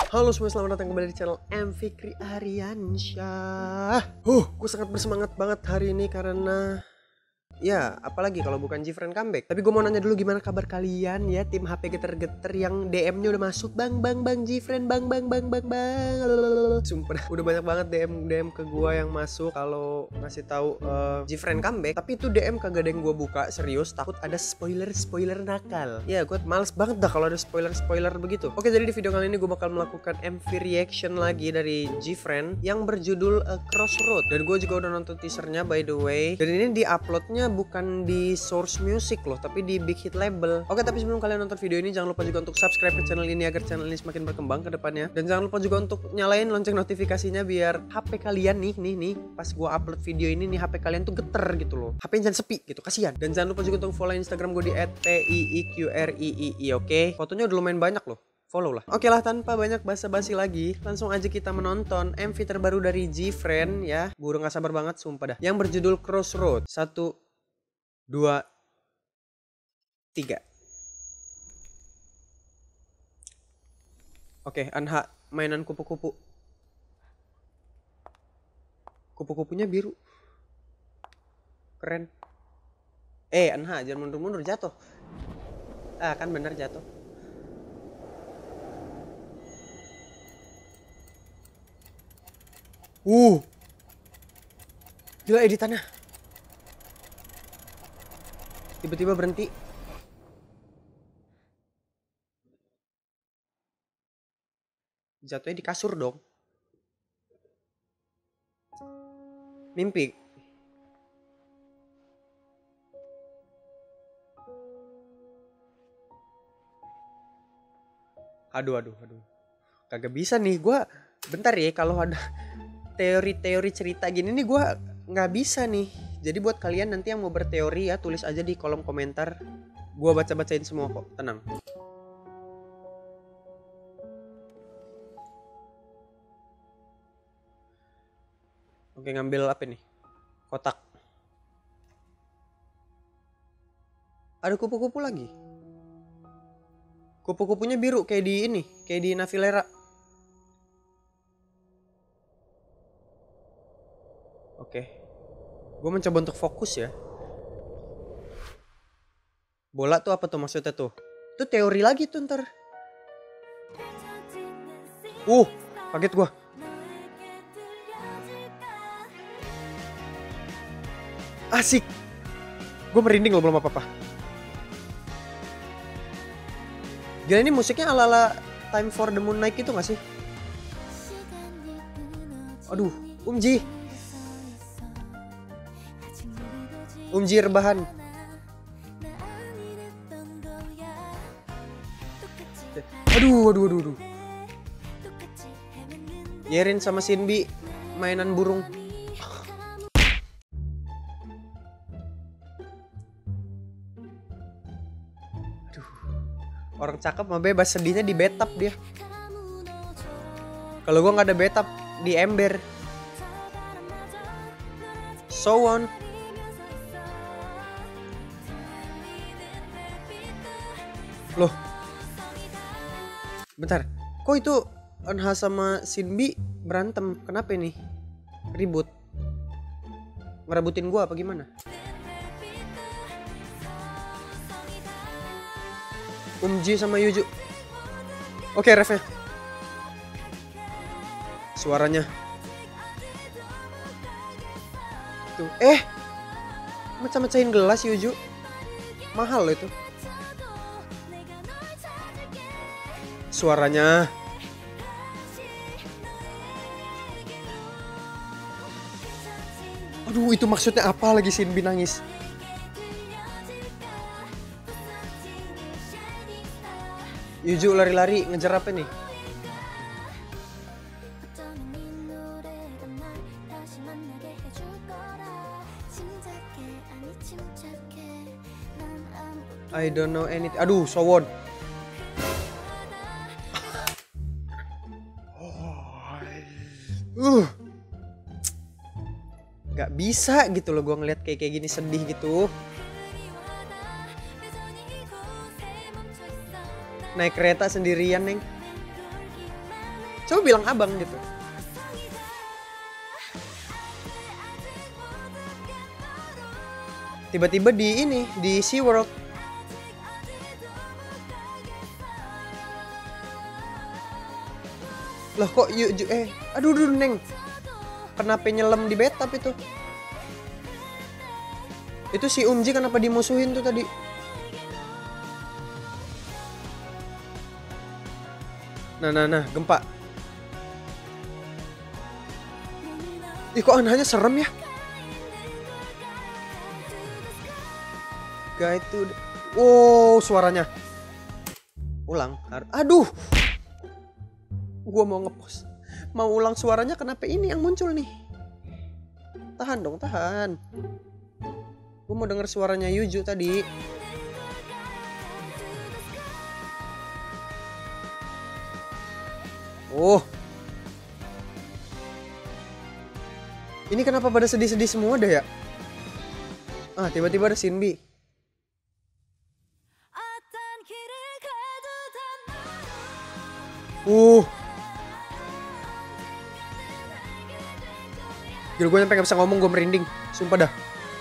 Halo semua, selamat datang kembali di channel M. Fikri Aryansyah. Gue sangat bersemangat banget hari ini karena ya, apalagi kalau bukan Gfriend comeback. Tapi gue mau nanya dulu, gimana kabar kalian ya, tim HP geter-geter yang DM-nya udah masuk. Bang Gfriend, bang. Sumpah, udah banyak banget DM ke gue yang masuk kalau ngasih tahu Gfriend comeback. Tapi itu DM kagak ada yang gue buka, serius. Takut ada spoiler nakal. Ya, gue males banget dah kalau ada spoiler begitu. Oke, jadi di video kali ini gue bakal melakukan MV reaction lagi dari Gfriend yang berjudul Crossroad. Dan gue juga udah nonton teasernya by the way. Dan ini di-uploadnya bukan di Source Music loh, tapi di Big Hit Label. Oke, tapi sebelum kalian nonton video ini, jangan lupa juga untuk subscribe ke channel ini agar channel ini semakin berkembang ke depannya. Dan jangan lupa juga untuk nyalain lonceng notifikasinya biar HP kalian nih pas gua upload video ini nih, HP kalian tuh geter gitu loh. HP-nya jangan sepi gitu, kasihan. Dan jangan lupa juga untuk follow Instagram gue di @piiqrii. Oke, fotonya udah lumayan banyak loh. Follow lah. Oke lah, tanpa banyak basa-basi lagi, langsung aja kita menonton MV terbaru dari Gfriend ya. Buru gak sabar banget, sumpah dah. Yang berjudul Crossroad. 1, 2, 3. Oke, Anha mainan kupu-kupu. Kupu-kupunya biru. Keren. Anha jangan mundur-mundur, jatuh. Kan bener jatuh. Gila editannya. Tiba-tiba berhenti. Jatuhnya di kasur dong. Mimpi. Aduh. Kagak bisa nih gua. Bentar ya, kalau ada teori-teori cerita gini nih gua nggak bisa nih. Jadi buat kalian nanti yang mau berteori ya, tulis aja di kolom komentar. Gua baca-bacain semua kok, tenang. Oke, ngambil apa nih? Kotak. Ada kupu-kupu lagi. Kupu-kupunya biru kayak di ini, kayak di Navilera. Oke. Gue mencoba untuk fokus ya. Bola tuh apa tuh maksudnya tuh? Itu teori lagi tuh ntar. Kaget gue. Asik. Gue merinding loh, belum apa-apa. Gila, ini musiknya ala-ala Time for the Moon Night itu gak sih? Aduh, Umji rebahan. Aduh. Yerin sama Sinbi mainan burung. Orang cakep mah bebas, sedihnya di betap dia. Kalau gua nggak ada betap, di ember. So on. Loh. Bentar. Kok itu Anha sama Sinbi berantem? Kenapa ini? Ribut. Ngerebutin gua apa gimana? Umji sama Yuju. Oke, refnya. Suaranya. Tuh, mecah-mecahin gelas Yuju. Mahal loh itu. Suaranya. Aduh, itu maksudnya apa lagi Sinbi nangis? Yuju lari-lari ngejar apa nih? I don't know anything. Aduh, Sowon. Gak bisa gitu loh gue ngeliat kayak gini sedih gitu. Naik kereta sendirian, Neng. Coba bilang abang gitu. Tiba-tiba di SeaWorld. Lah kok aduh Neng. Kenapa nyelam di bathtub itu? Itu si Umji kenapa dimusuhin tuh tadi? Nah, gempa. Ih, kok anehnya serem ya? Gak itu. Wow, suaranya. Ulang. Aduh. Gua mau ngepost. Mau ulang suaranya, kenapa ini yang muncul nih? Tahan dong, tahan. Gue mau denger suaranya Yuju tadi. Oh. Ini kenapa pada sedih-sedih semua dah ya? Ah, tiba-tiba ada Shinbi. Gila, gue sampai gak bisa ngomong, gue merinding. Sumpah dah.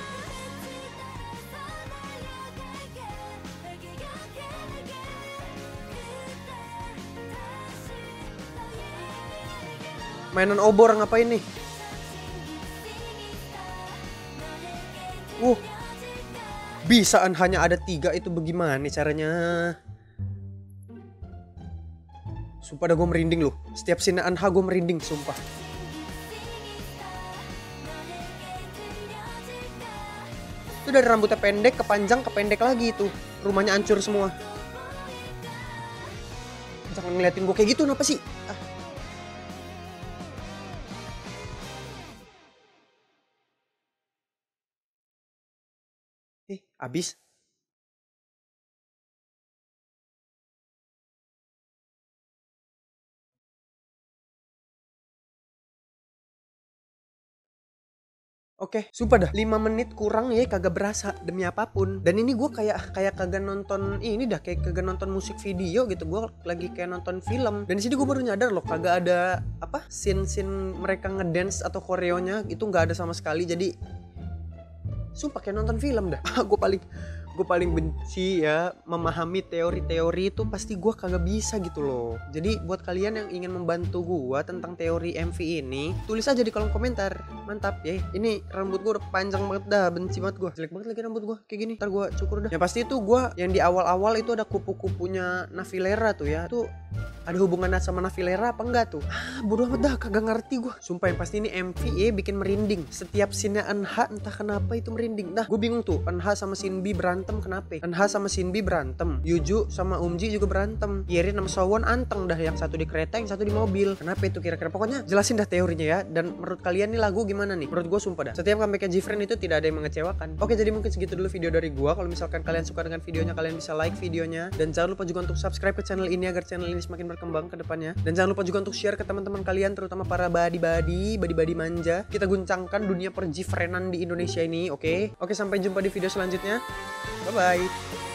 Mainan obor ngapain nih? Bisaan hanya ada 3, itu bagaimana caranya? Sumpah dah, gue merinding loh. Setiap scene Anha gue merinding, sumpah. Itu dari rambutnya pendek ke panjang ke pendek lagi itu. Rumahnya hancur semua. Jangan ngeliatin gue kayak gitu, kenapa sih? Abis. Oke, sumpah dah 5 menit kurang ya, kagak berasa demi apapun. Dan ini gue kayak kagak nonton ini dah, kayak kagak nonton musik video gitu. Gue lagi kayak nonton film. Dan di sini gue baru nyadar loh, kagak ada apa scene mereka ngedance atau koreonya itu nggak ada sama sekali. Jadi sumpah kayak nonton film dah. Gue paling benci ya memahami teori-teori itu, pasti gue kagak bisa gitu loh. Jadi buat kalian yang ingin membantu gue tentang teori MV ini, tulis aja di kolom komentar. Mantap ya. Ini rambut gue udah panjang banget dah, benci banget gue. Jelek banget lagi rambut gue kayak gini. Ntar gue cukur dah. Yang pasti itu gue yang di awal-awal itu ada kupu-kupunya Nafilera tuh ya. Tuh ada hubungannya sama Nafilera apa enggak tuh? Bodoh amat dah, kagak ngerti gue. Sumpah yang pasti ini MV ya bikin merinding. Setiap scene Anha entah kenapa itu merinding. Nah gue bingung tuh, Anha sama Shinbi berantem kenapa? Anha sama Shinbi berantem, Yuju sama Umji juga berantem, Yerin sama Sowon anteng dah, yang satu di kereta, yang satu di mobil. Kenapa itu kira-kira? Pokoknya jelasin dah teorinya ya. Dan menurut kalian nih lagu gimana nih? Menurut gue sumpah dah, setiap comeback Jifren itu tidak ada yang mengecewakan. Oke, jadi mungkin segitu dulu video dari gue. Kalau misalkan kalian suka dengan videonya, kalian bisa like videonya. Dan jangan lupa juga untuk subscribe ke channel ini agar channel ini semakin berkembang ke depannya. Dan jangan lupa juga untuk share ke teman-teman kalian, terutama para badi-badi manja. Kita guncangkan dunia perjifrenan di Indonesia ini, oke? Oke, sampai jumpa di video selanjutnya. Bye-bye.